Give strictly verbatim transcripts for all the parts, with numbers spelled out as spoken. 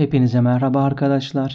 Hepinize merhaba arkadaşlar.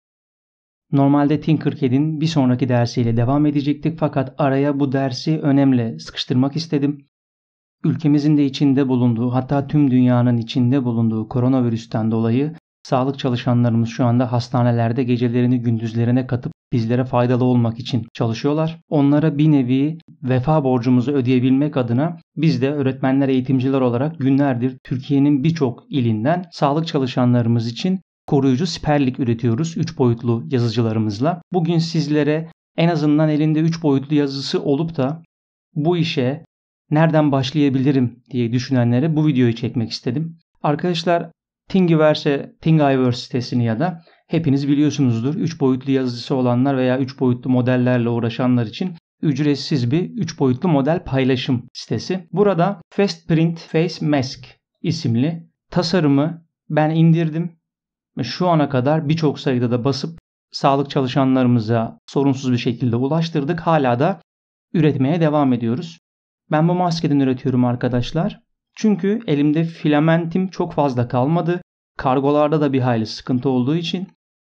Normalde Tinkercad'in bir sonraki dersiyle devam edecektik fakat araya bu dersi önemli sıkıştırmak istedim. Ülkemizin de içinde bulunduğu, hatta tüm dünyanın içinde bulunduğu koronavirüsten dolayı sağlık çalışanlarımız şu anda hastanelerde gecelerini gündüzlerine katıp bizlere faydalı olmak için çalışıyorlar. Onlara bir nevi vefa borcumuzu ödeyebilmek adına biz de öğretmenler, eğitimciler olarak günlerdir Türkiye'nin birçok ilinden sağlık çalışanlarımız için koruyucu siperlik üretiyoruz üç boyutlu yazıcılarımızla. Bugün sizlere en azından elinde üç boyutlu yazısı olup da bu işe nereden başlayabilirim diye düşünenlere bu videoyu çekmek istedim. Arkadaşlar, Thingiverse, Thingiverse sitesini ya da hepiniz biliyorsunuzdur. üç boyutlu yazıcısı olanlar veya üç boyutlu modellerle uğraşanlar için ücretsiz bir üç boyutlu model paylaşım sitesi. Burada Fast Print Face Mask isimli tasarımı ben indirdim. Şu ana kadar birçok sayıda da basıp sağlık çalışanlarımıza sorunsuz bir şekilde ulaştırdık. Hala da üretmeye devam ediyoruz. Ben bu maskeden üretiyorum arkadaşlar. Çünkü elimde filamentim çok fazla kalmadı. Kargolarda da bir hayli sıkıntı olduğu için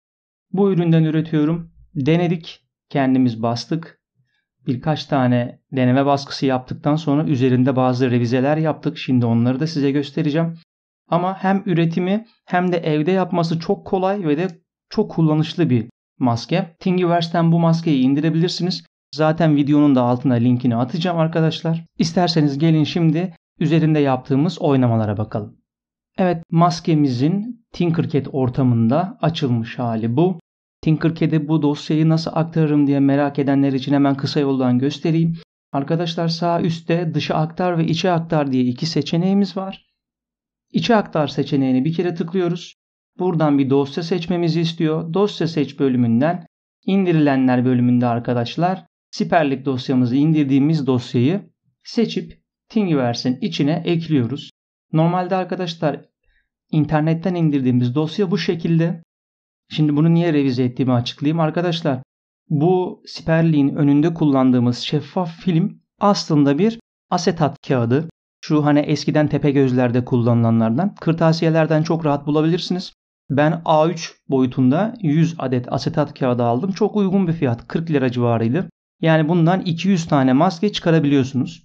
bu üründen üretiyorum. Denedik, kendimiz bastık. Birkaç tane deneme baskısı yaptıktan sonra üzerinde bazı revizeler yaptık. Şimdi onları da size göstereceğim. Ama hem üretimi hem de evde yapması çok kolay ve de çok kullanışlı bir maske. Thingiverse'ten bu maskeyi indirebilirsiniz. Zaten videonun da altına linkini atacağım arkadaşlar. İsterseniz gelin şimdi üzerinde yaptığımız oynamalara bakalım. Evet, maskemizin Tinkercad ortamında açılmış hali bu. Tinkercad'e bu dosyayı nasıl aktarırım diye merak edenler için hemen kısa yoldan göstereyim. Arkadaşlar, sağ üstte dışa aktar ve içe aktar diye iki seçeneğimiz var. İçe aktar seçeneğini bir kere tıklıyoruz. Buradan bir dosya seçmemizi istiyor. Dosya seç bölümünden indirilenler bölümünde arkadaşlar siperlik dosyamızı indirdiğimiz dosyayı seçip Thingiverse'in içine ekliyoruz. Normalde arkadaşlar internetten indirdiğimiz dosya bu şekilde. Şimdi bunu niye revize ettiğimi açıklayayım. Arkadaşlar, bu siperliğin önünde kullandığımız şeffaf film aslında bir asetat kağıdı. Şu hani eskiden Tepegözler'de kullanılanlardan. Kırtasiyelerden çok rahat bulabilirsiniz. Ben A üç boyutunda yüz adet asetat kağıdı aldım. Çok uygun bir fiyat, kırk lira civarıydı. Yani bundan iki yüz tane maske çıkarabiliyorsunuz.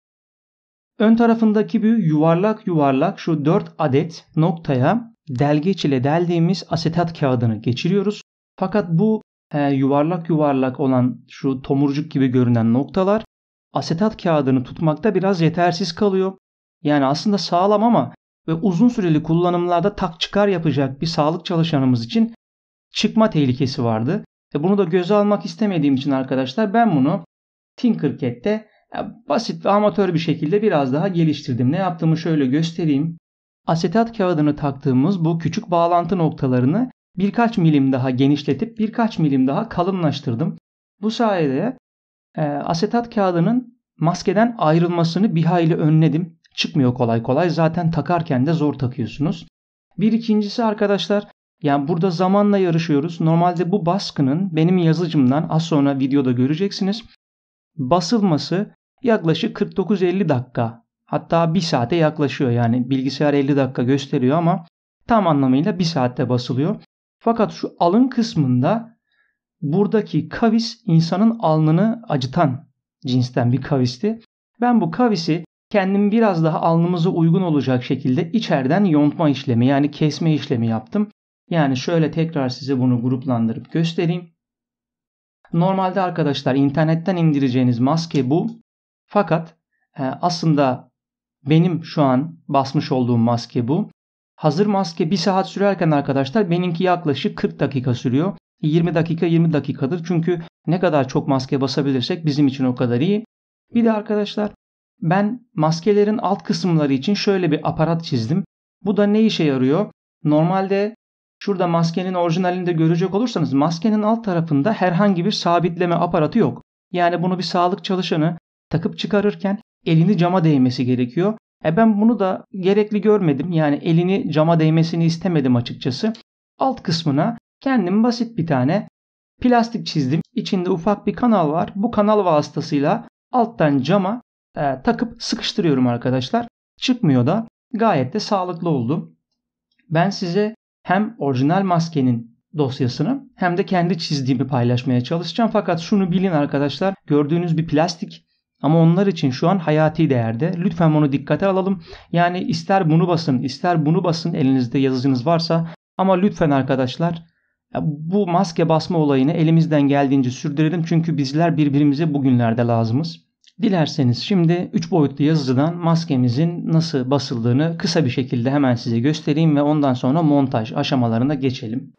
Ön tarafındaki bir yuvarlak yuvarlak şu dört adet noktaya delgeç ile deldiğimiz asetat kağıdını geçiriyoruz. Fakat bu e, yuvarlak yuvarlak olan şu tomurcuk gibi görünen noktalar asetat kağıdını tutmakta biraz yetersiz kalıyor. Yani aslında sağlam ama ve uzun süreli kullanımlarda tak çıkar yapacak bir sağlık çalışanımız için çıkma tehlikesi vardı. Ve bunu da göze almak istemediğim için arkadaşlar ben bunu Tinkercad'de basit ve amatör bir şekilde biraz daha geliştirdim. Ne yaptığımı şöyle göstereyim. Asetat kağıdını taktığımız bu küçük bağlantı noktalarını birkaç milim daha genişletip birkaç milim daha kalınlaştırdım. Bu sayede e, asetat kağıdının maskeden ayrılmasını bir hayli önledim. Çıkmıyor kolay kolay. Zaten takarken de zor takıyorsunuz. Bir ikincisi arkadaşlar, yani burada zamanla yarışıyoruz. Normalde bu baskının benim yazıcımdan az sonra videoda göreceksiniz. Basılması yaklaşık kırk dokuz elli dakika, hatta bir saate yaklaşıyor. Yani bilgisayar elli dakika gösteriyor ama tam anlamıyla bir saatte basılıyor. Fakat şu alın kısmında buradaki kavis insanın alnını acıtan cinsten bir kavisti. Ben bu kavisi kendim biraz daha alnımıza uygun olacak şekilde içeriden yontma işlemi, yani kesme işlemi yaptım. Yani şöyle tekrar size bunu gruplandırıp göstereyim. Normalde arkadaşlar internetten indireceğiniz maske bu. Fakat e, aslında benim şu an basmış olduğum maske bu. Hazır maske bir saat sürerken arkadaşlar benimki yaklaşık kırk dakika sürüyor. yirmi dakika yirmi dakikadır. Çünkü ne kadar çok maske basabilirsek bizim için o kadar iyi. Bir de arkadaşlar ben maskelerin alt kısımları için şöyle bir aparat çizdim. Bu da ne işe yarıyor? Normalde şurada maskenin orijinalinde görecek olursanız maskenin alt tarafında herhangi bir sabitleme aparatı yok. Yani bunu bir sağlık çalışanı takıp çıkarırken elini cama değmesi gerekiyor. E ben bunu da gerekli görmedim. Yani elini cama değmesini istemedim açıkçası. Alt kısmına kendim basit bir tane plastik çizdim. İçinde ufak bir kanal var. Bu kanal vasıtasıyla alttan cama e, takıp sıkıştırıyorum arkadaşlar. Çıkmıyor da, gayet de sağlıklı oldu. Ben size hem orijinal maskenin dosyasını hem de kendi çizdiğimi paylaşmaya çalışacağım. Fakat şunu bilin arkadaşlar, gördüğünüz bir plastik ama onlar için şu an hayati değerde. Lütfen bunu dikkate alalım. Yani ister bunu basın, ister bunu basın elinizde yazıcınız varsa, ama lütfen arkadaşlar bu maske basma olayını elimizden geldiğince sürdürelim. Çünkü bizler birbirimize bugünlerde lazımız. Dilerseniz şimdi üç boyutlu yazıcıdan maskemizin nasıl basıldığını kısa bir şekilde hemen size göstereyim ve ondan sonra montaj aşamalarına geçelim.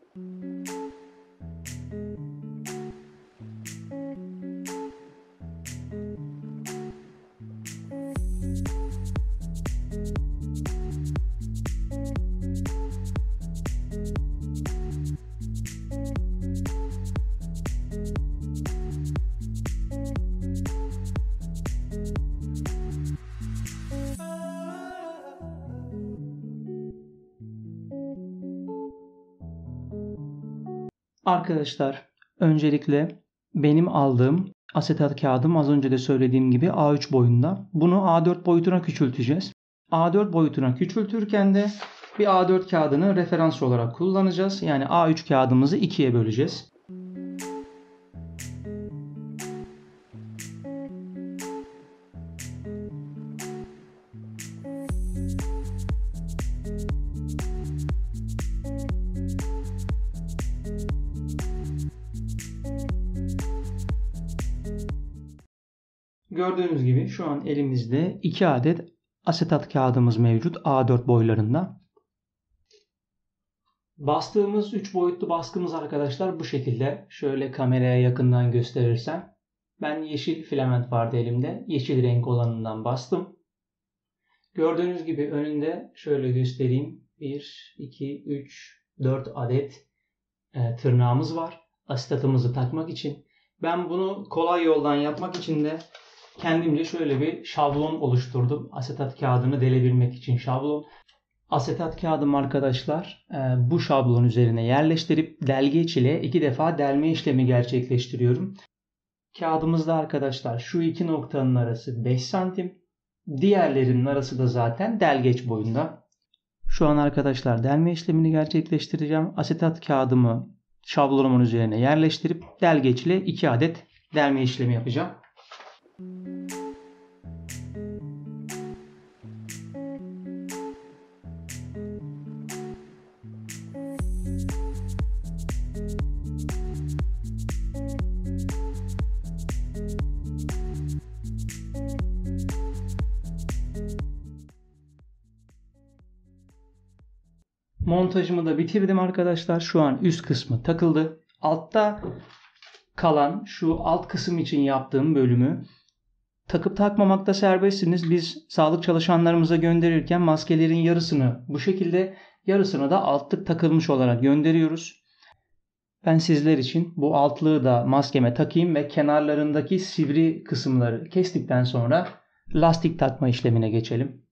Arkadaşlar, öncelikle benim aldığım asetat kağıdım az önce de söylediğim gibi A üç boyunda. Bunu A dört boyutuna küçülteceğiz. A dört boyutuna küçültürken de bir A dört kağıdını referans olarak kullanacağız. Yani A üç kağıdımızı ikiye böleceğiz. Gördüğünüz gibi şu an elimizde iki adet asetat kağıdımız mevcut A dört boylarında. Bastığımız üç boyutlu baskımız arkadaşlar bu şekilde. Şöyle kameraya yakından gösterirsem. Ben yeşil filament vardı elimde. Yeşil renk olanından bastım. Gördüğünüz gibi önünde şöyle göstereyim. bir, iki, üç, dört adet e, tırnağımız var. Asetatımızı takmak için. Ben bunu kolay yoldan yapmak için de kendimce şöyle bir şablon oluşturdum. Asetat kağıdını delebilmek için şablon. Asetat kağıdım arkadaşlar bu şablon üzerine yerleştirip delgeç ile iki defa delme işlemi gerçekleştiriyorum. Kağıdımızda arkadaşlar şu iki noktanın arası beş santim. Diğerlerinin arası da zaten delgeç boyunda. Şu an arkadaşlar delme işlemini gerçekleştireceğim. Asetat kağıdımı şablonumun üzerine yerleştirip delgeç ile iki adet delme işlemi yapacağım. Montajımı da bitirdim arkadaşlar. Şu an üst kısmı takıldı. Altta kalan şu alt kısım için yaptığım bölümü takıp takmamakta serbestsiniz. Biz sağlık çalışanlarımıza gönderirken maskelerin yarısını bu şekilde, yarısını da altlık takılmış olarak gönderiyoruz. Ben sizler için bu altlığı da maskeme takayım ve kenarlarındaki sivri kısımları kestikten sonra lastik takma işlemine geçelim.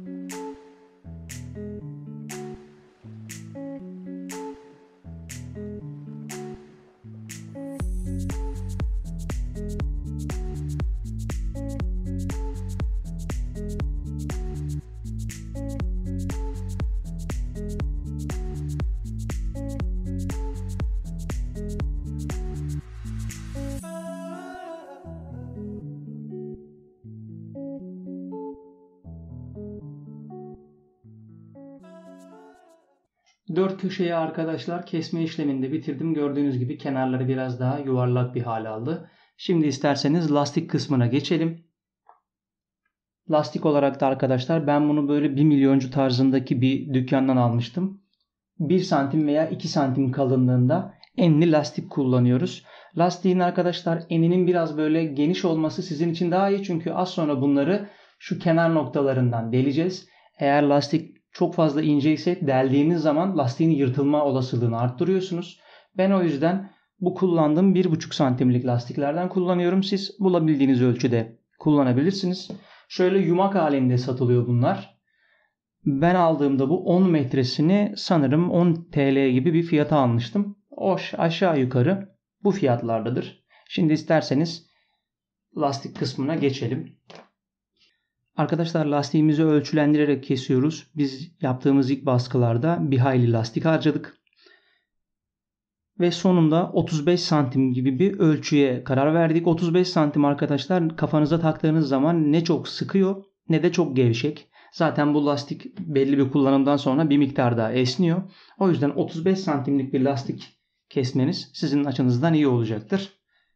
Dört köşeyi arkadaşlar kesme işlemini de bitirdim. Gördüğünüz gibi kenarları biraz daha yuvarlak bir hale aldı. Şimdi isterseniz lastik kısmına geçelim. Lastik olarak da arkadaşlar ben bunu böyle bir milyoncu tarzındaki bir dükkandan almıştım. bir santim veya iki santim kalınlığında enli lastik kullanıyoruz. Lastiğin arkadaşlar eninin biraz böyle geniş olması sizin için daha iyi. Çünkü az sonra bunları şu kenar noktalarından deleceğiz. Eğer lastik çok fazla ince ise deldiğiniz zaman lastiğin yırtılma olasılığını arttırıyorsunuz. Ben o yüzden bu kullandığım bir buçuk santimlik lastiklerden kullanıyorum. Siz bulabildiğiniz ölçüde kullanabilirsiniz. Şöyle yumak halinde satılıyor bunlar. Ben aldığımda bu on metresini sanırım on TL gibi bir fiyata almıştım. O aşağı yukarı bu fiyatlardadır. Şimdi isterseniz lastik kısmına geçelim. Arkadaşlar lastiğimizi ölçülendirerek kesiyoruz. Biz yaptığımız ilk baskılarda bir hayli lastik harcadık. Ve sonunda otuz beş santim gibi bir ölçüye karar verdik. otuz beş santim arkadaşlar kafanıza taktığınız zaman ne çok sıkıyor ne de çok gevşek. Zaten bu lastik belli bir kullanımdan sonra bir miktar daha esniyor. O yüzden otuz beş santimlik bir lastik kesmeniz sizin açınızdan iyi olacaktır.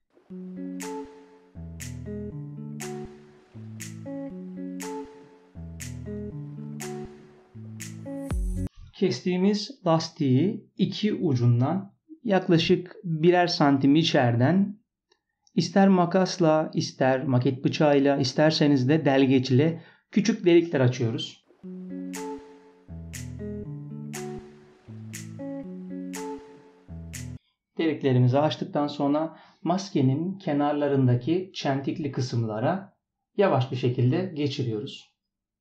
Kestiğimiz lastiği iki ucundan yaklaşık birer santim içeriden ister makasla, ister maket bıçağıyla, isterseniz de delgeçle küçük delikler açıyoruz. Deliklerimizi açtıktan sonra maskenin kenarlarındaki çentikli kısımlara yavaş bir şekilde geçiriyoruz.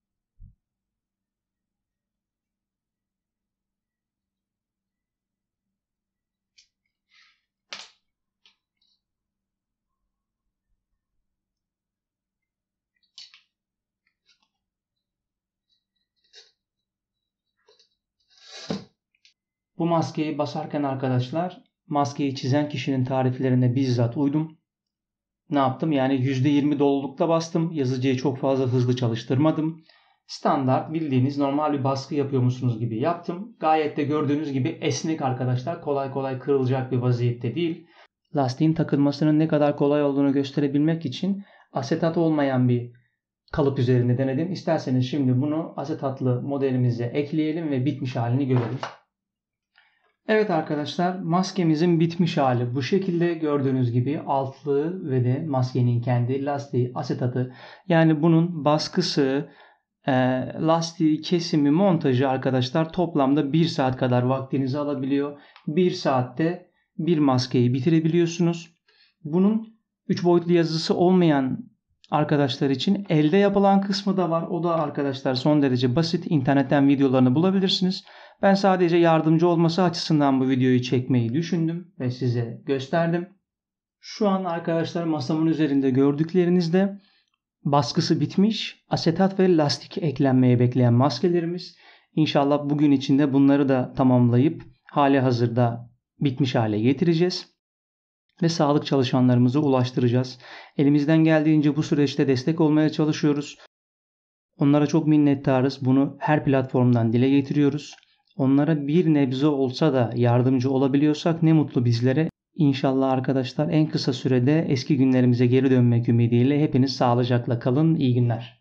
Bu maskeyi basarken arkadaşlar maskeyi çizen kişinin tariflerine bizzat uydum. Ne yaptım? Yani yüzde yirmi dolulukta bastım. Yazıcıyı çok fazla hızlı çalıştırmadım. Standart bildiğiniz normal bir baskı yapıyormuşsunuz gibi yaptım. Gayet de gördüğünüz gibi esnek arkadaşlar. Kolay kolay kırılacak bir vaziyette değil. Lastiğin takılmasının ne kadar kolay olduğunu gösterebilmek için asetat olmayan bir kalıp üzerinde denedim. İsterseniz şimdi bunu asetatlı modelimize ekleyelim ve bitmiş halini görelim. Evet arkadaşlar, maskemizin bitmiş hali bu şekilde. Gördüğünüz gibi altlığı ve de maskenin kendi lastiği, asetatı, yani bunun baskısı, e, lastiği, kesimi, montajı arkadaşlar toplamda bir saat kadar vaktinizi alabiliyor. bir saatte bir maskeyi bitirebiliyorsunuz. Bunun üç boyutlu yazısı olmayan arkadaşlar için elde yapılan kısmı da var. O da arkadaşlar son derece basit. İnternetten videolarını bulabilirsiniz. Ben sadece yardımcı olması açısından bu videoyu çekmeyi düşündüm ve size gösterdim. Şu an arkadaşlar masamın üzerinde gördüklerinizde baskısı bitmiş asetat ve lastik eklenmeye bekleyen maskelerimiz. İnşallah bugün içinde bunları da tamamlayıp hali hazırda bitmiş hale getireceğiz ve sağlık çalışanlarımıza ulaştıracağız. Elimizden geldiğince bu süreçte destek olmaya çalışıyoruz. Onlara çok minnettarız. Bunu her platformdan dile getiriyoruz. Onlara bir nebze olsa da yardımcı olabiliyorsak ne mutlu bizlere. İnşallah arkadaşlar en kısa sürede eski günlerimize geri dönmek ümidiyle hepiniz sağlıcakla kalın. İyi günler.